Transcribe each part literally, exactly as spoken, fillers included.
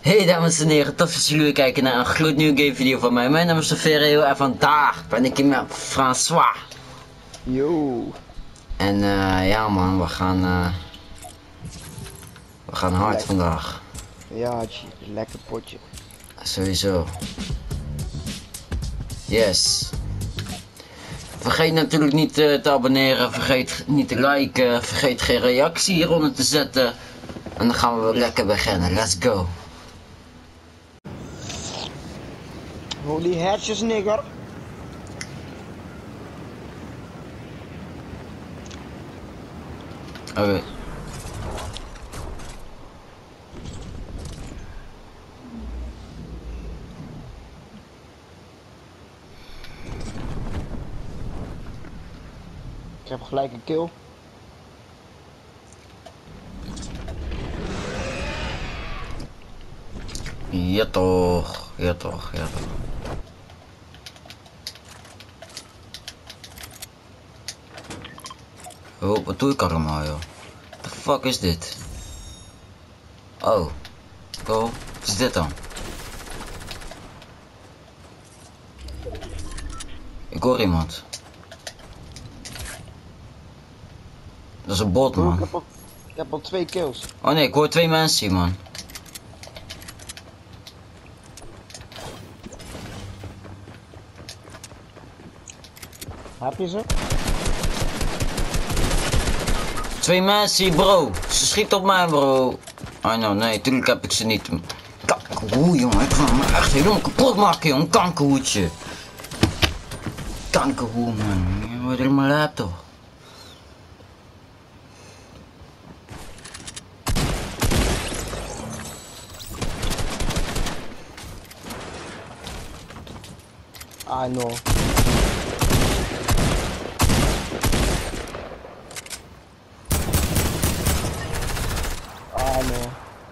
Hey dames en heren, tof dat jullie weer kijken naar een gloednieuwe gamevideo van mij. Mijn naam is Soferio en vandaag ben ik hier met François. Yo. En uh, ja man, we gaan uh, we gaan hard Lekker. vandaag. Ja, lekker potje. Sowieso. Yes. Vergeet natuurlijk niet uh, te abonneren, vergeet niet te liken, vergeet geen reactie hieronder te zetten. En dan gaan we weer lekker beginnen, let's go. Holy hatches, nigger. Oké. Okay. Ik heb gelijk een kill. Ja toch, ja toch, ja toch. Oh, wat doe ik allemaal joh? What the fuck is dit? Oh. Oh, wat is dit dan? Ik hoor iemand. Dat is een bot man. Ik heb al, ik heb al twee kills. Oh nee, ik hoor twee mensen man. Heb je ze? Twee mensen bro. Ze schiet op mij bro. Oh no, nee, tuurlijk heb ik ze niet. Kankerhoe jongen, ik ga me echt helemaal kapot maken jongen. Kankerhoedje. Kankerhoe man. Je wordt helemaal laat toch. I know. I know.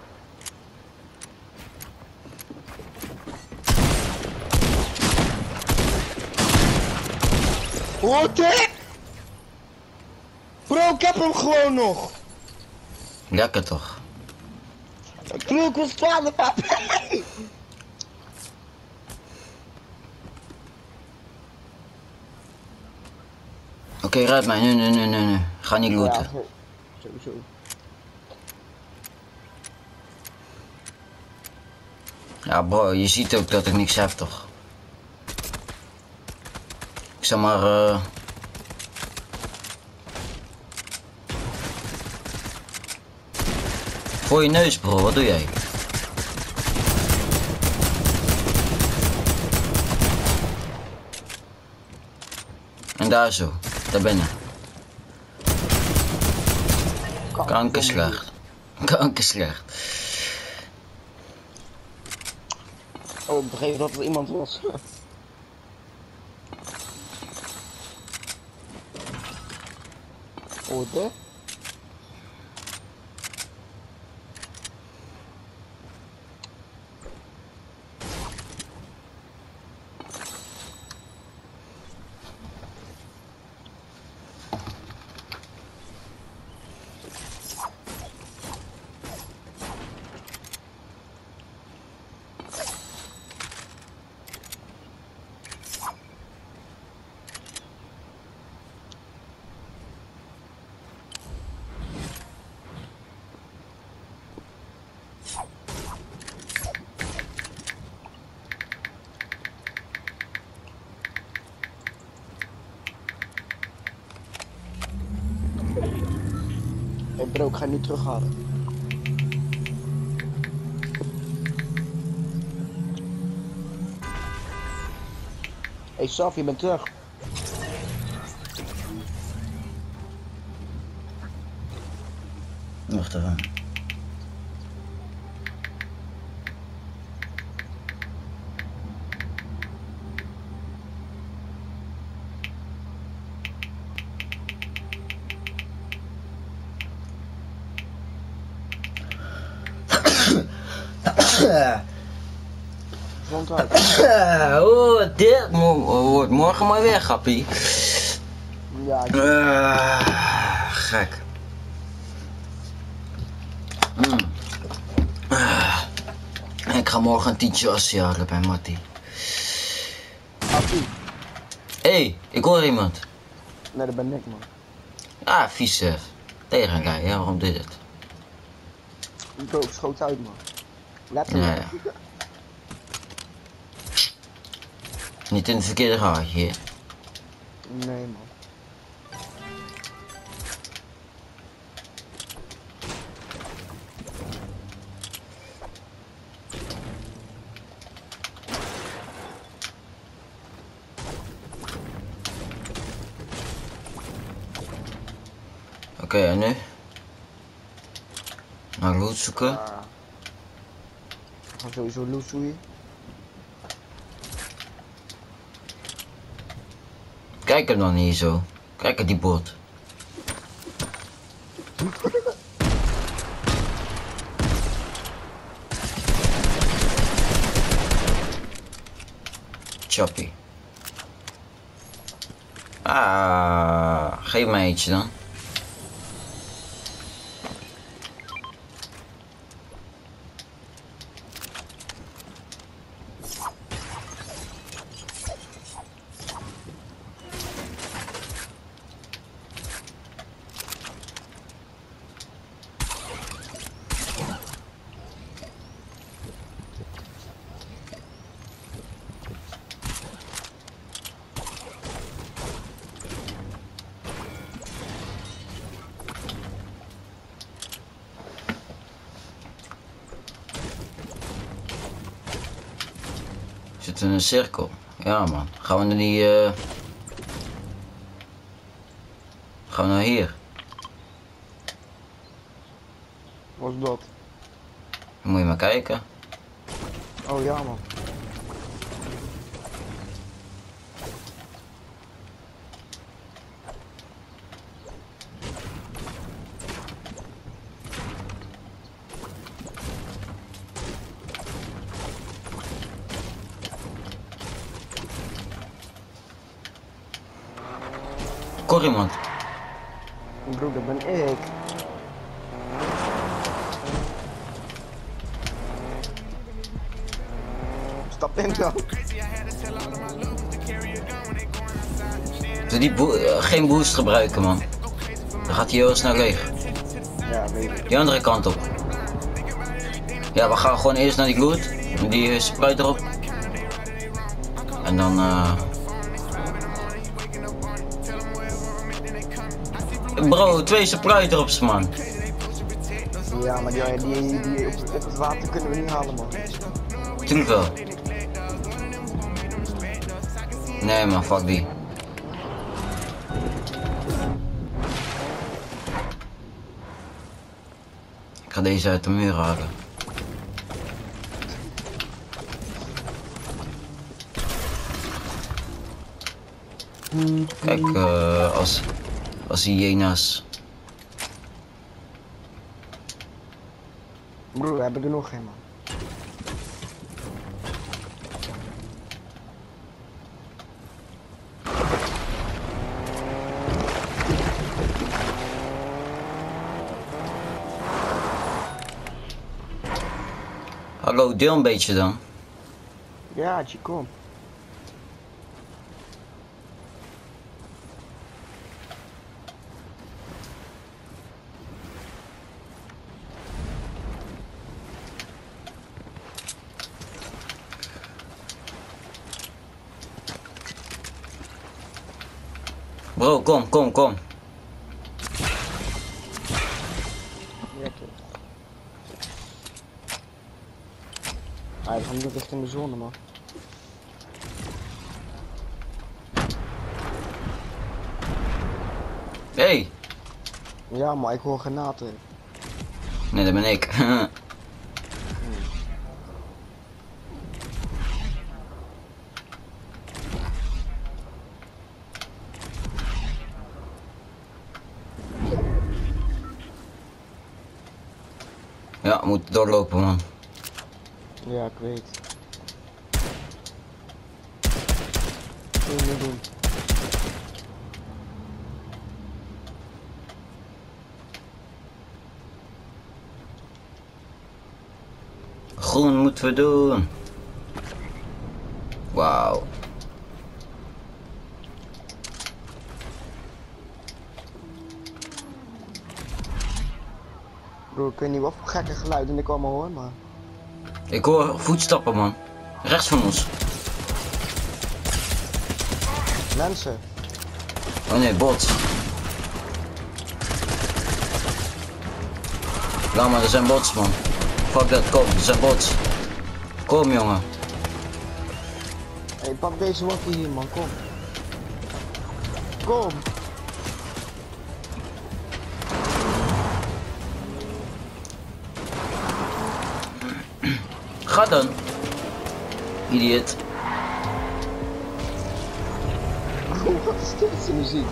Wat hè? Bro, ik heb hem gewoon nog. Lekker toch. Ik geloof ik was twaalf. Oké, okay, ruit mij. Nee, nee, nee, nee, nee. Ga niet looten. Ja, sowieso. Ja bro, je ziet ook dat ik niks heb toch. Ik zeg maar uh... voor je neus bro, wat doe jij? En daar zo, daar binnen. Kanker slecht. Kanker slecht. Oh, ik begreep dat er iemand was. Oh, hè? Hey bro, ik ga niet terughalen. Hey Saf, je bent terug. Wacht even. Oh, dit wordt morgen maar weer, grappie. Ja, ik... uh, gek. Mm. Uh. Ik ga morgen een tientje afjaren bij Mattie. Appie. Hé, hey, ik hoor iemand. Nee, dat ben ik, man. Ah, vieze. Tegenrij, ja, waarom dit het? Ik ook, schoot uit, man. Letterlijk. Nee. Niet in het verkeerde gaatje. Nee, man. Oké, okay, en nu? Naar loot zoeken. Uh, we gaan sowieso loot zoeken. Kijk hem dan hier zo. Kijk at die bot. Choppy. Ah, geef mij eentje dan. Zit in een cirkel. Ja man. Gaan we naar die uh... gaan we naar hier. Wat is dat? Dan moet je maar kijken. Oh ja, man. Hoor iemand? Broer, dat ben ik. Stap in dan. Doe die bo uh, geen boost gebruiken man. Dan gaat hij heel snel leeg. Ja, weet ik. Die andere kant op. Ja, we gaan gewoon eerst naar die loot. Met die uh, spruit erop. En dan uh... Bro, twee spruit erop man. Ja, maar die, die, die op, op het water kunnen we niet halen, man. Tuurlijk wel. Nee man, fuck die. Ik ga deze uit de muur halen. Kijk, uh, als, als hyena's. Broer, we hebben er nog geen, man. Hallo, deel een beetje dan. Ja, tje, kom. Bro, kom, kom, kom. Lekker. Ah, we gaan nu richting de zone, man. Hey. Ja, maar ik hoor granaten. Nee, dat ben ik. Ja, we moeten doorlopen man. Ja, ik weet. Wat moet je doen? Groen moeten we doen. Wauw. Bro, ik weet niet wat voor gekke geluiden ik allemaal hoor, maar... Ik hoor voetstappen, man. Rechts van ons. Mensen. Oh nee, bots. Ja, maar er zijn bots, man. Fuck dat, kom, er zijn bots. Kom, jongen. Hey, pak deze wakkie hier, man, kom. Kom. Ga dan. Idiot. Oh, wat is deze muziek?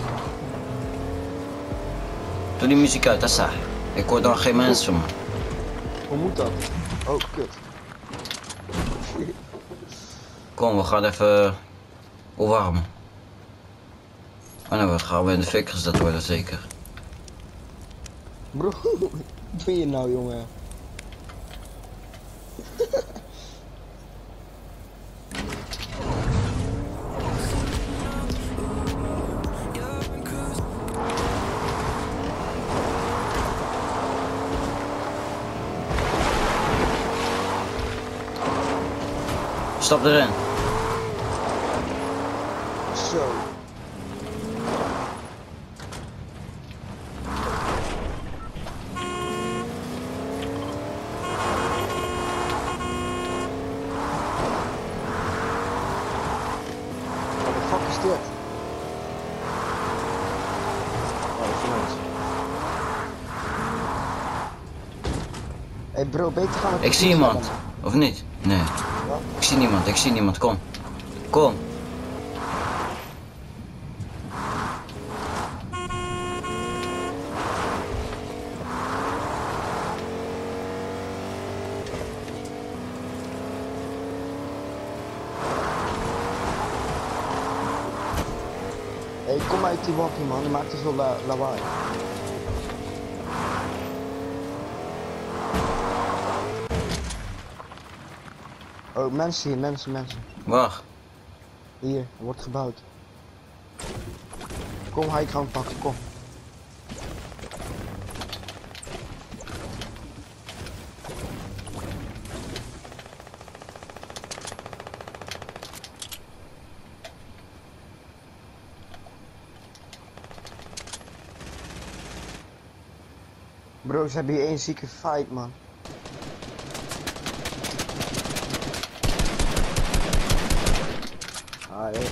Doe die muziek uit, Assa. Ik hoor dan geen mensen, man. Hoe moet dat? Oh, kut. Kom, we gaan even opwarmen. Oh nee, we gaan we in de fik gezet worden, zeker. Bro, wat doe je nou, jongen? Stap erin. Zo. Wat de fuck is dit? Oh, dat is nice. Hey bro, beter gaan we... Ik zie iemand. Of niet? Nee. Ja? Ik zie niemand, ik zie niemand. Kom. Kom. Hey, kom uit die wappie, man. Die maakt dus wel la lawaai. Oh, mensen hier, mensen, mensen. Wacht. Hier, er wordt gebouwd. Kom, hij gaan pakken, kom. Bro, ze hebben hier één zieke fight, man. Ah, nee.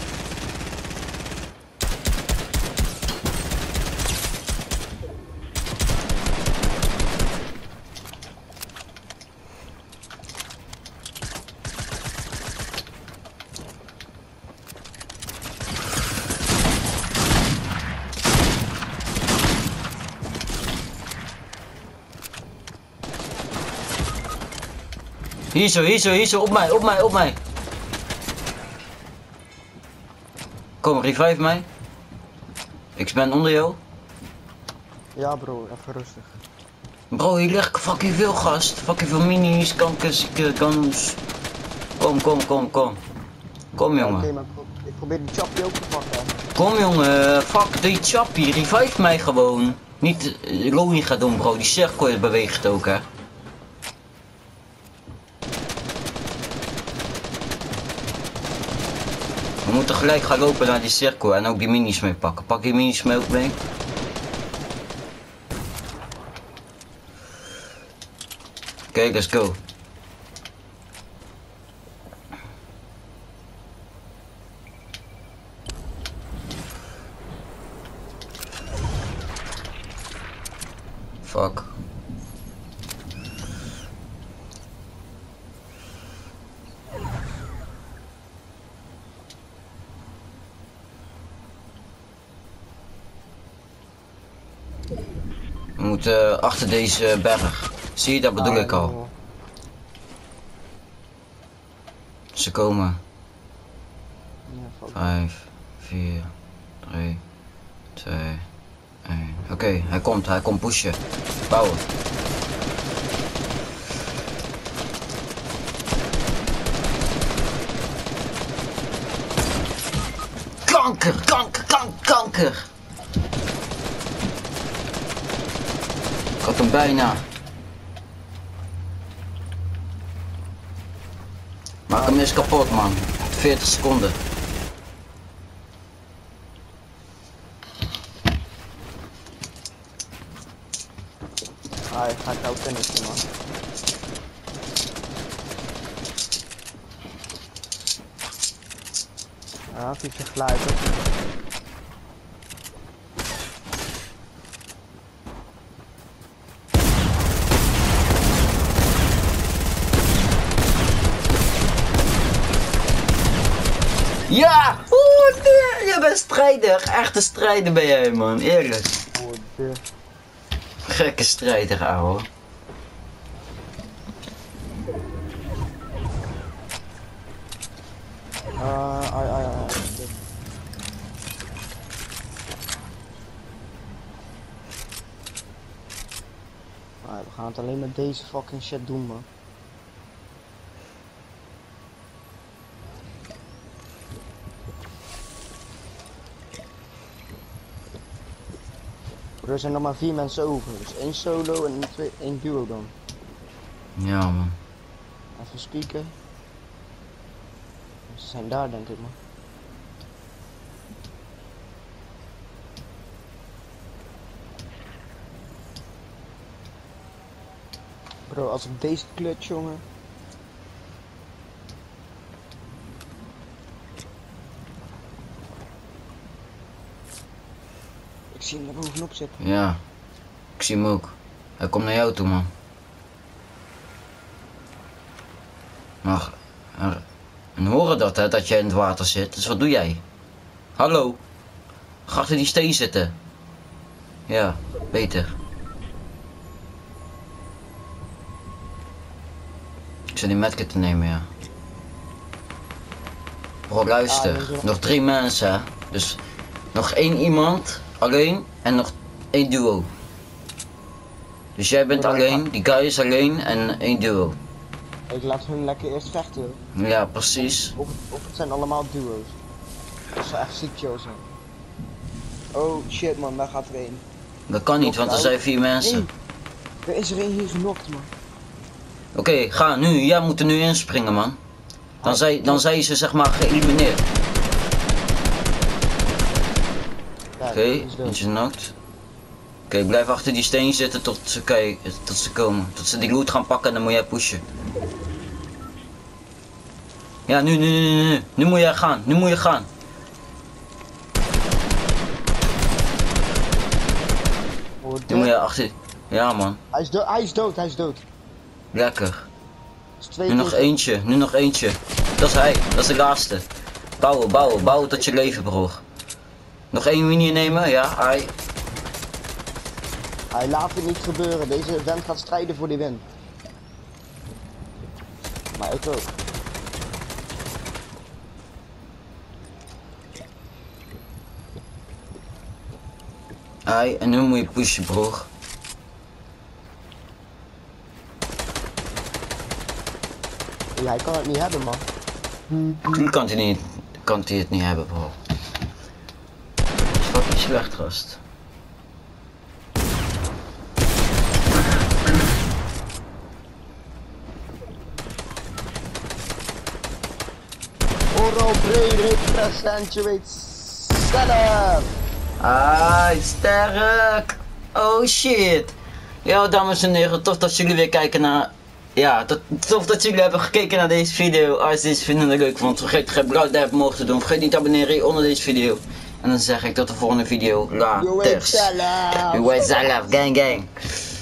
Hier zo, hier zo, hier zo. Op mij, op mij, op mij. Kom, revive mij. Ik ben onder jou. Ja bro, even rustig. Bro, hier ligt fucking veel gast. Fucking veel minis, kankers, guns. Kom, kom, kom, kom. Kom, Ja, oké, jongen. maar ik, pro ik probeer die chappie ook te pakken. Kom, jongen. Fuck die chappie. Revive mij gewoon. Niet uh, loading gaat doen, bro. Die cirkel beweegt ook, hè. We moeten gelijk gaan lopen naar die cirkel en ook die minis mee pakken. Pak die minis mee ook mee. Oké, okay, let's go. Fuck. We moeten uh, achter deze berg. Zie je, dat bedoel Ah, ik al. joh. Ze komen. Ja, fuck. vijf, vier, drie, twee, één. Oké, okay, hij komt, hij komt pushen. Bouwen. Kanker, kanker, kanker, kanker. Ik had hem bijna. Maak hem eens kapot, man. veertig seconden. Ah, ik ga het nou finishen, man. Ja, het is gelijk, hoor. Ja! Oeh, nee, je bent strijder. Echte strijder ben jij, man. Eerlijk. Oh, de... Gekke strijder, ouwe. Ah, ai, ai, ai. Ah, we gaan het alleen met deze fucking shit doen, man. Er zijn nog maar vier mensen over, dus één solo en twee, één duo dan. Ja, man. Even spieken. Ze zijn daar, denk ik, man. Bro, als ik deze kluts, jongen. Ik zie hem daar bovenop zitten. Ja. Ik zie hem ook. Hij komt naar jou toe, man. Maar... er- En horen dat, hè, dat jij in het water zit. Dus wat doe jij? Hallo? Ga achter die steen zitten. Ja, beter. Ik zit die medkit te nemen, ja. Bro, luister. Nog drie mensen, hè. Dus nog één iemand alleen en nog één duo. Dus jij bent alleen, die guy is alleen en één duo. Ik laat hun lekker eerst vechten. Ja, precies. Of, of het zijn allemaal duo's. Dat zou echt ziek chill zijn. Oh shit, man, daar gaat er één. Dat kan niet, want er zijn vier mensen. Nee, er is er één hier genokt, man. Oké, ga nu. Jij moet er nu inspringen, man. Dan zijn dan zijn ze zeg maar geëlimineerd. Ja, Oké, dat is dood. eentje knocked. Oké, blijf achter die steen zitten tot ze, kijken, tot ze komen. Tot ze die loot gaan pakken en dan moet jij pushen. Ja, nu, nu, nu, nu, nu. Nu moet jij gaan. Nu moet je gaan. Oh, Nu moet je achter... Ja, man. Hij is, dood, hij is dood, hij is dood. Lekker. Dat is twee Nu nog tegen- eentje. Nu nog eentje. Dat is hij. Dat is de laatste. Bouwen, bouwen. Bouwen tot je leven, bro. Nog één mini nemen, ja. Hij. Hij laat het niet gebeuren, deze vent gaat strijden voor die win. Maar ik ook. Hij. En nu moet je pushen, bro. Ja, hij kan het niet hebben, man. Nu kan hij niet, kan hij het niet hebben, bro. Dat is fucking slecht, gast. Oro Frederik accentuate zelf. Ah, sterk! Oh shit! Ja, dames en heren, tof dat jullie weer kijken naar... Ja, tot- tof dat jullie hebben gekeken naar deze video. Als je deze video leuk vond, vergeet geen blauw duimpje omhoog te doen. Vergeet niet te abonneren onder deze video. En dan zeg ik tot de volgende video. Yo, Later. zelf. Yo, zelf, gang gang.